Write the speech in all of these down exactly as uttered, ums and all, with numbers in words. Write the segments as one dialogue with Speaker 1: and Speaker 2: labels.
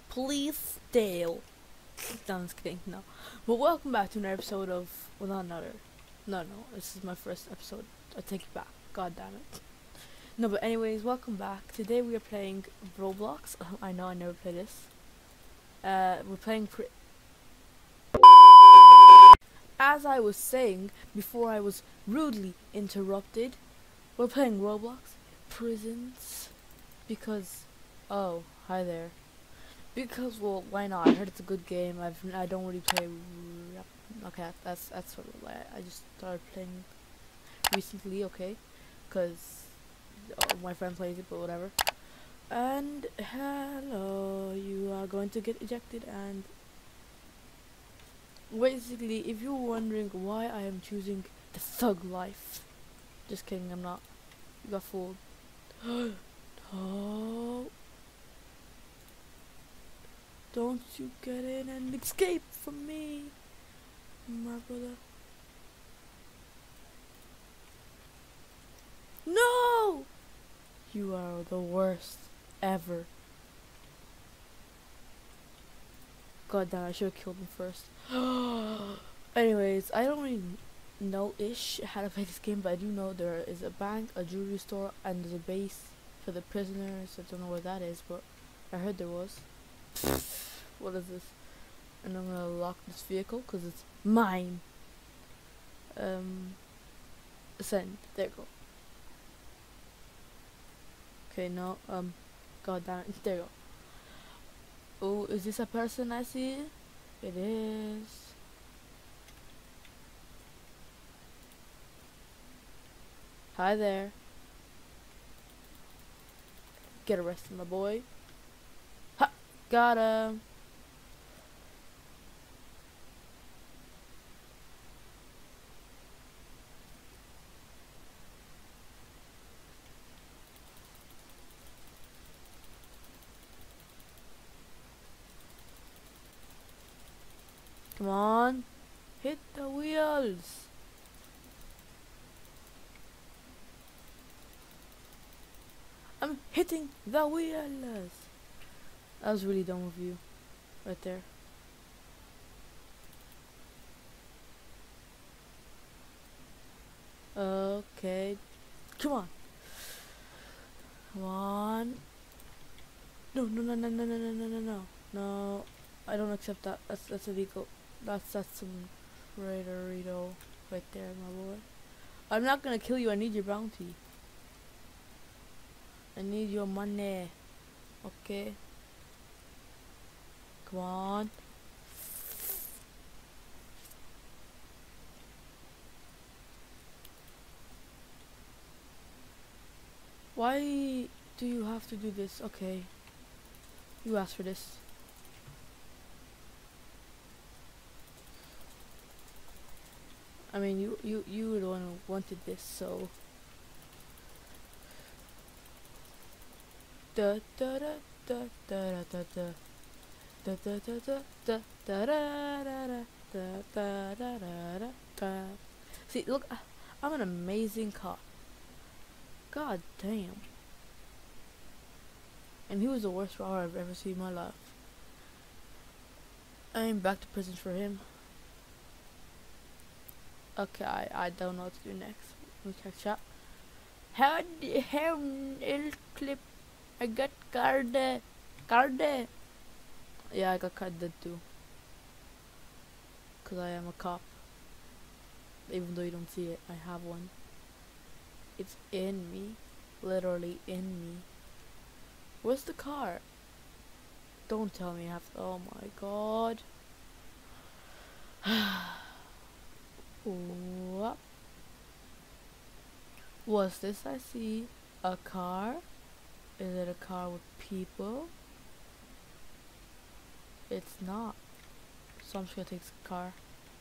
Speaker 1: Please Dale. No, I'm just kidding. No, but welcome back to another episode of well, not another. No, no, this is my first episode. I take it back. God damn it. No, but anyways, welcome back. Today we are playing Roblox. I know I never played this. Uh, we're playing. Pri As I was saying before, I was rudely interrupted. We're playing Roblox Prisons because. Oh, hi there. Because, well, why not? I heard it's a good game. I've I don't really play. Okay, that's that's sort of like I just started playing recently. Okay, because oh, my friend plays it, but whatever. And hello, you are going to get ejected. And basically, if you're wondering why I am choosing the thug life, just kidding. I'm not. You got fooled. Oh. Don't you get in and escape from me, my brother. No! You are the worst ever. God damn, I should have killed him first. Anyways, I don't really know-ish how to play this game, but I do know there is a bank, a jewelry store, and there's a base for the prisoners. I don't know where that is, but I heard there was. What is this? And I'm gonna lock this vehicle because it's mine. Um, send. There you go. Okay, no. Um, god damn it. There you go. Oh, is this a person I see? It is. Hi there. Get arrested, my boy. Ha! Got him. Come on, hit the wheels. I'm hitting the wheels. That was really dumb of you, right there. Okay, come on, come on. No, no, no, no, no, no, no, no, no, no, no. I don't accept that. That's that's illegal. That's that's some traitorito right there, my boy. I'm not gonna kill you. I need your bounty. I need your money. Okay. Come on. Why do you have to do this? Okay. You asked for this. I mean, you you you were the one who wanted this, so. Da da da da da da da da da da da da da da da da da da da. See, look, I'm an amazing cop. God damn. And he was the worst robber I've ever seen in my life. I'm back to prison for him. Okay, I, I don't know what to do next. We can chat. How the hell il clip? I got card. Card. Yeah, I got carded too. Cause I am a cop. Even though you don't see it, I have one. It's in me. Literally in me. Where's the car? Don't tell me I have to. Oh my god. What? What's this I see? A car? Is it a car with people? It's not. So I'm just gonna take this car.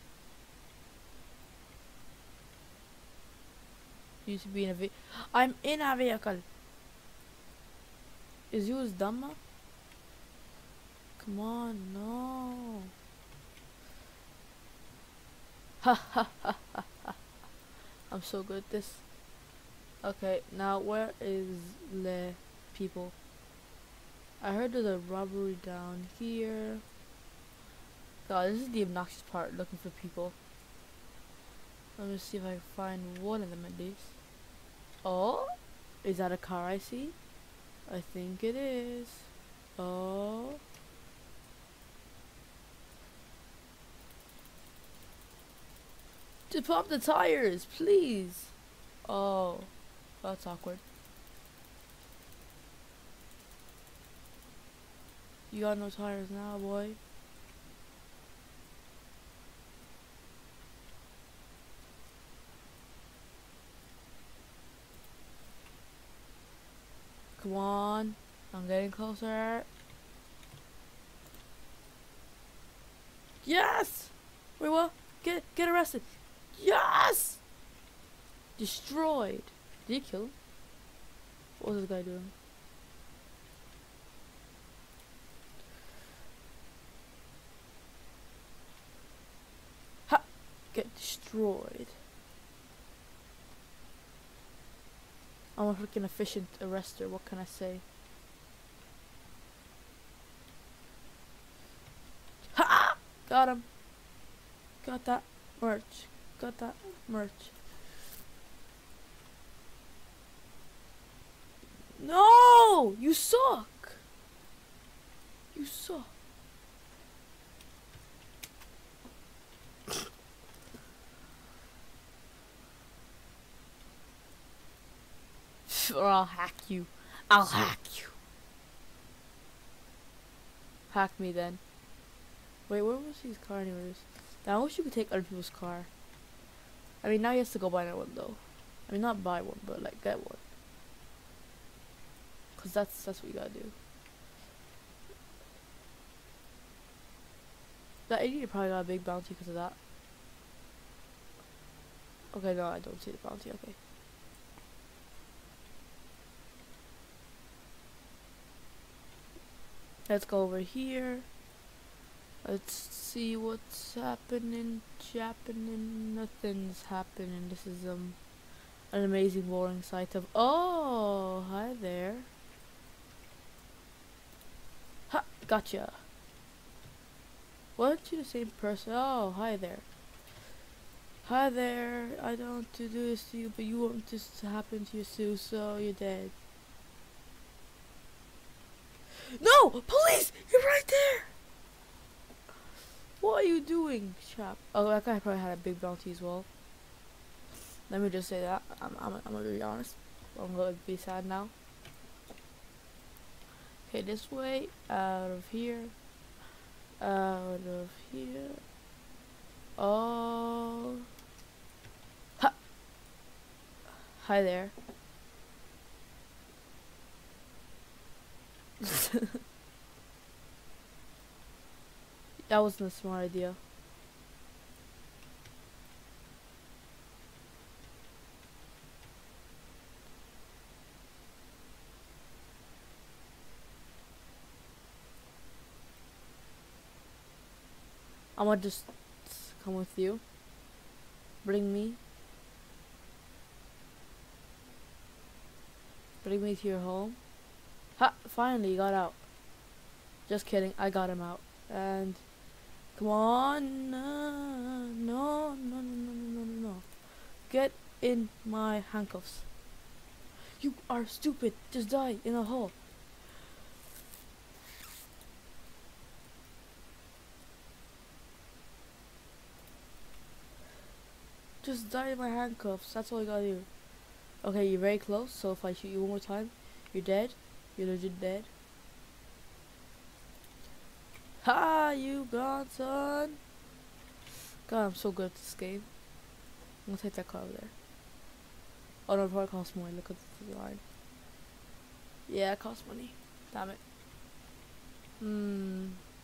Speaker 1: Used to be in a ve- I'm in a vehicle. Is yours dumb? Come on, no. Ha ha ha ha ha. I'm so good at this. Okay, now where is the people? I heard there's a robbery down here. God, this is the obnoxious part, looking for people. Let me see if I can find one of them at least. Oh, is that a car I see? I think it is. Oh. To pump the tires, please. Oh, that's awkward. You got no tires now, boy. Come on, I'm getting closer. Yes! Wait, what? Get get arrested. Yes! Destroyed. Did he kill him? What was this guy doing? Ha! Get destroyed. I'm a freaking efficient arrester, what can I say? Ha! Got him. Got that merch. Got that merch. No! You suck! You suck. Or I'll hack you. I'll hack you. Hack me then. Wait, where was his car anyways? Now I wish you could take other people's car. I mean, now he has to go buy another one though. I mean, not buy one, but like get one. Cause that's that's what you gotta do. That idiot probably got a big bounty because of that. Okay, no, I don't see the bounty. Okay. Let's go over here. Let's see what's happening. Happening. Nothing's happening. This is um an amazing boring sight of. Oh, hi there. Ha! Gotcha. Weren't you the same person? Oh, hi there. Hi there. I don't want to do this to you, but you want this to happen to you too, so you're dead. No! Police! You're right there! What are you doing, chap? Oh, that guy probably had a big bounty as well. Let me just say that. I'm, I'm, I'm gonna be honest. I'm gonna be sad now. Okay, this way. Out of here. Out of here. Oh. Ha! Hi there. That wasn't a smart idea. I'm gonna just come with you. Bring me. Bring me to your home. Ha! Finally, you got out. Just kidding, I got him out. And come on, no, no, no, no, no, no, no, no. Get in my handcuffs. You are stupid. Just die in a hole. Just die in my handcuffs. That's all you gotta do. Okay, you're very close. So if I shoot you one more time, you're dead. You're legit dead. Ha! You gone, son. God, I'm so good at this game. I'm gonna take that car over there. Oh no, it probably costs more. Look at the line. Yeah, it costs money. Damn it. Hmm.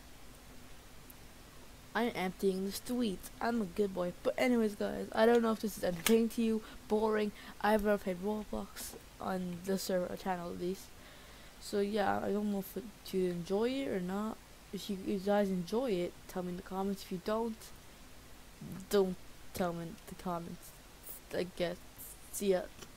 Speaker 1: I'm emptying the streets. I'm a good boy. But anyways, guys, I don't know if this is entertaining to you, boring. I've never played Roblox on the server channel at least. So yeah, I don't know if it, you enjoy it or not. If you, you guys enjoy it, tell me in the comments. If you don't, don't tell me in the comments. I guess. See ya.